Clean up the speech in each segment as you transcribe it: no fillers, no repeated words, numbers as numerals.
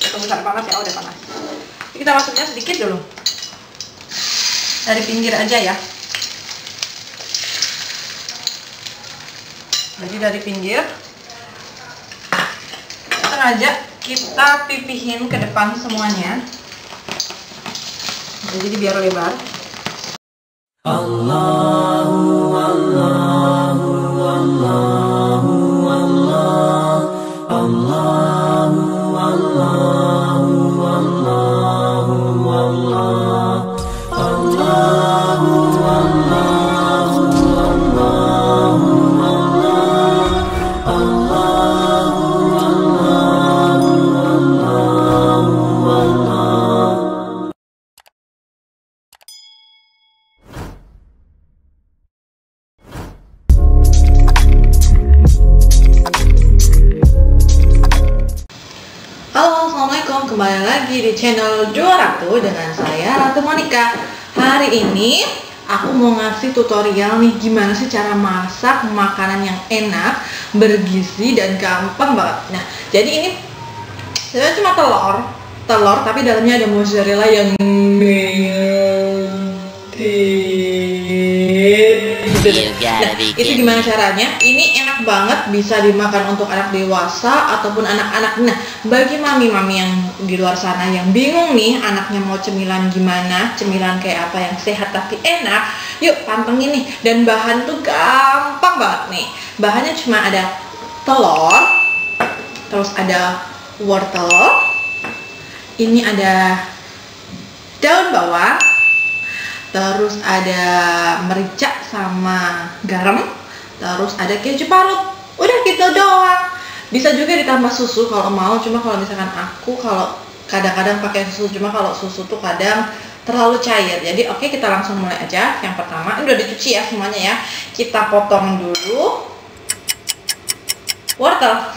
Tunggu sampai panas ya, udah panas. Jadi kita masuknya sedikit dulu. Dari pinggir aja ya. Jadi dari pinggir. Sengaja kita pipihin ke depan semuanya. Jadi biar lebar. Allahu Allahu Allahu Allah Allahu Allahu Allahu Allah Allahu Allahu Allahu kembali lagi di channel Dua Ratu dengan saya Ratu Monica. Hari ini aku mau ngasih tutorial nih gimana sih cara masak makanan yang enak, bergizi dan gampang banget. Nah, jadi ini sebenarnya cuma telur tapi dalamnya ada mozzarella yang Nah, itu gimana caranya? Ini enak banget, bisa dimakan untuk anak dewasa ataupun anak-anak. Nah, bagi mami-mami yang di luar sana yang bingung nih anaknya mau cemilan gimana, cemilan kayak apa yang sehat tapi enak, yuk pantengin nih. Dan bahan tuh gampang banget nih. Bahannya cuma ada telur, terus ada wortel, ini ada daun bawang, terus ada merica sama garam, terus ada keju parut. Udah gitu doang. Bisa juga ditambah susu kalau mau, cuma kalau misalkan aku kalau kadang-kadang pakai susu, cuma kalau susu tuh kadang terlalu cair. Jadi oke, kita langsung mulai aja. Yang pertama, ini udah dicuci ya semuanya ya. Kita potong dulu wortel.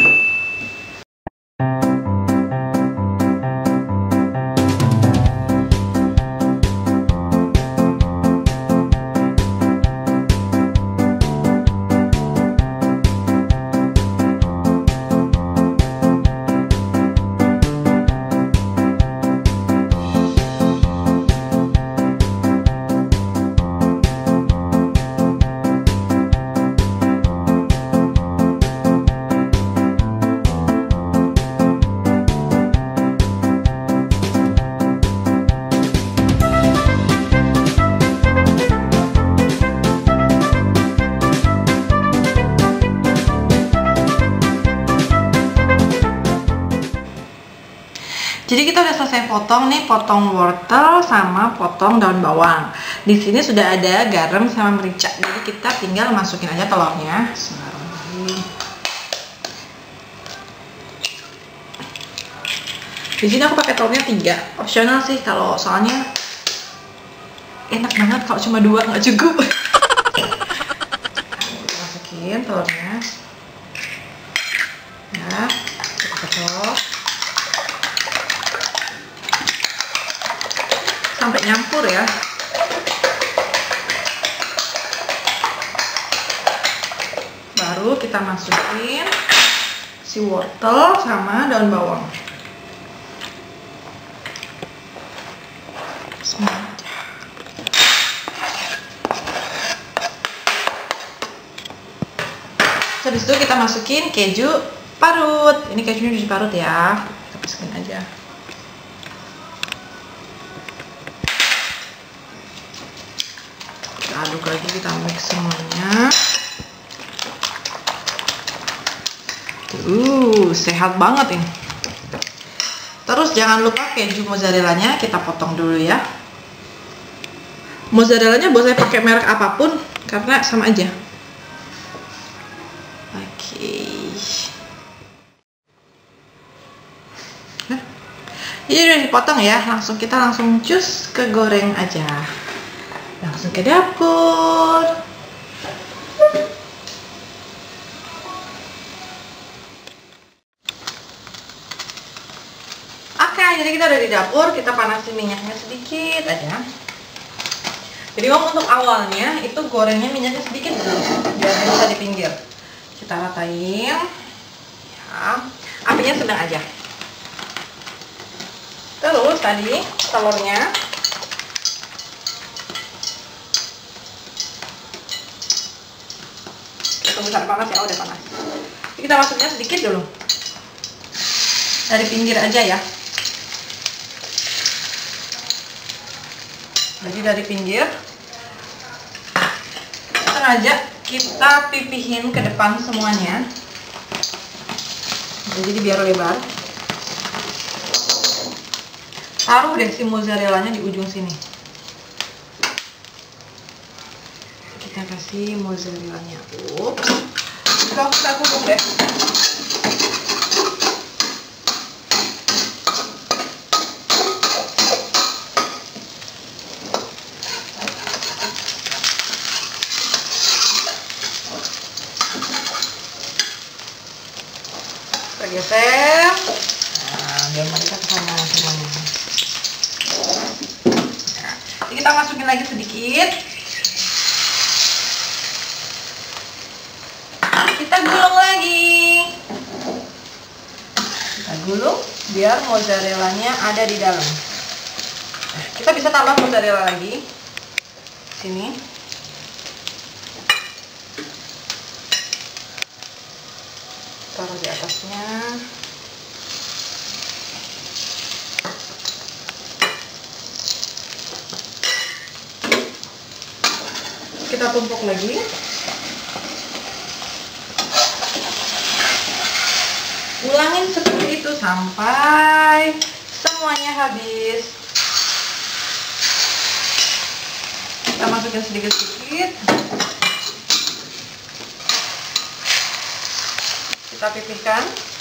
Jadi kita udah selesai potong nih, potong wortel sama potong daun bawang. Di sini sudah ada garam sama merica. Jadi kita tinggal masukin aja telurnya. Di sini aku pakai telurnya 3. Opsional sih kalau soalnya enak banget kalau cuma 2 nggak cukup. Masukin telurnya. Ya, kita kocok sampai nyampur ya. Baru kita masukin si wortel sama daun bawang. Habis itu kita masukin keju parut. Ini kejunya keju parut ya. Kita masukin aja. Aduk lagi, kita mix semuanya. Sehat banget ini. Terus jangan lupa keju mozzarellanya kita potong dulu ya. Mozzarellanya boleh pakai merek apapun karena sama aja. Oke. Nah, ini udah dipotong ya. Kita langsung cus ke goreng aja. Langsung ke dapur. Oke, jadi kita udah di dapur. Kita panasin minyaknya sedikit aja. Jadi untuk awalnya itu gorengnya minyaknya sedikit dulu, biar bisa di pinggir. Kita ratain. Ya, apinya sedang aja. Terus tadi telurnya tunggu sampai panas ya. Oh, udah panas. Jadi kita masuknya sedikit dulu dari pinggir aja ya. Jadi dari pinggir sengaja kita pipihin ke depan semuanya. Jadi biar lebar. Taruh deh si mozzarellanya di ujung sini. Kita kasih mozzarellanya. Kita gulung deh. Kita geser. Nah, biar mereka kesana semuanya. Nah, kita masukin lagi sedikit. Kita gulung lagi. Kita gulung biar mozzarellanya ada di dalam. Kita bisa tambah mozzarella lagi. Sini. Taruh di atasnya. Kita tumpuk lagi. Ulangin seperti itu sampai semuanya habis. Kita masukin sedikit-sedikit. Kita pipihkan.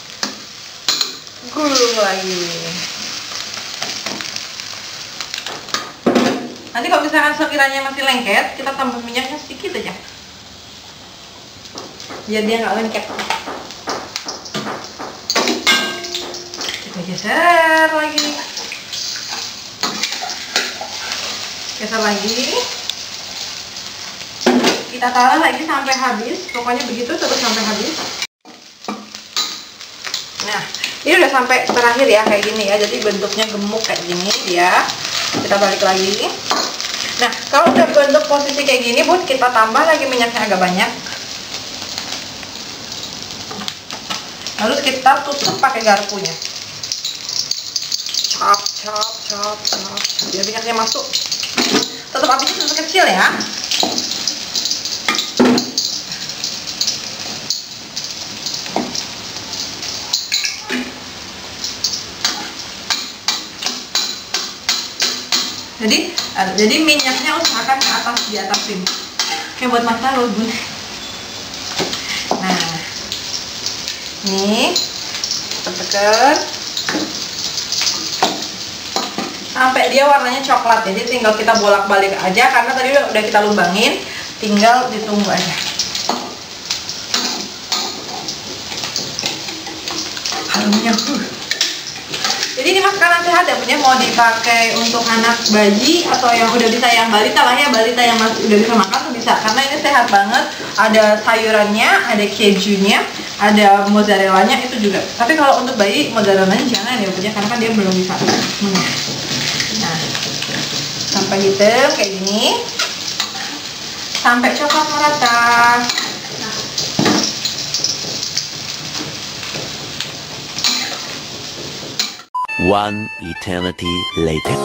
Gulung lagi. Nanti kalau misalkan sekiranya masih lengket, kita tambah minyaknya sedikit aja. Biar dia nggak lengket. Kita geser lagi. Geser lagi. Kita taruh lagi sampai habis. Pokoknya begitu terus sampai habis. Nah, ini udah sampai terakhir ya kayak gini ya. Jadi bentuknya gemuk kayak gini ya. Kita balik lagi. Nah, kalau udah bentuk posisi kayak gini, Bun, kita tambah lagi minyaknya agak banyak. Lalu kita tutup pakai garpunya. Chop, chop, chop, chop. Biar minyaknya masuk. Tetap apinya tetap kecil ya. Jadi minyaknya usahakan ke atas, di atas sini. Kayak buat mata loh, Bun. Nah, nih tekan sampai dia warnanya coklat. Jadi tinggal kita bolak-balik aja karena tadi udah kita lubangin, tinggal ditunggu aja. Halumnya. Jadi ini makanan sehat ya, punya mau dipakai untuk anak bayi atau yang udah bisa, yang balita lah ya, balita yang masih udah bisa makan tuh bisa, karena ini sehat banget. Ada sayurannya, ada kejunya, ada mozzarellanya itu juga. Tapi kalau untuk bayi mozzarellanya jangan ya punya, karena kan dia belum bisa. Nah, sampai hitam kayak gini, sampai coklat merata. One eternity later.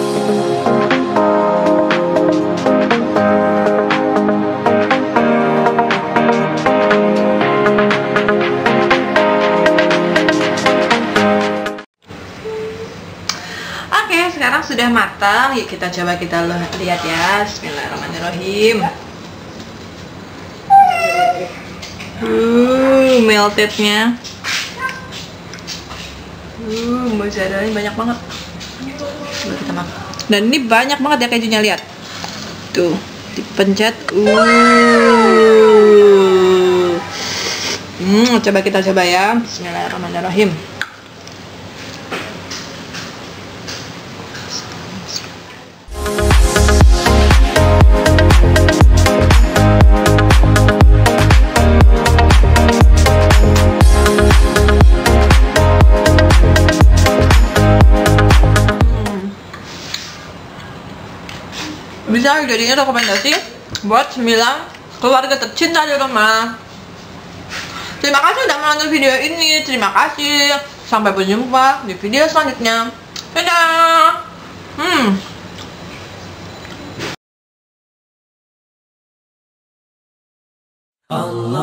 Oke, sekarang sudah matang. Yuk kita coba, kita lihat ya. Bismillahirrahmanirrahim. Meltednya. Mozzarella banyak banget. Coba kita makan. Dan ini banyak banget ya kejunya, lihat. Tuh, dipencet. Coba kita coba ya. Bismillahirrahmanirrahim. bisa jadiin rekomendasi buat 9 keluarga tercinta di rumah. Terima kasih udah menonton video ini. Terima kasih. Sampai berjumpa di video selanjutnya. Dadah. Allah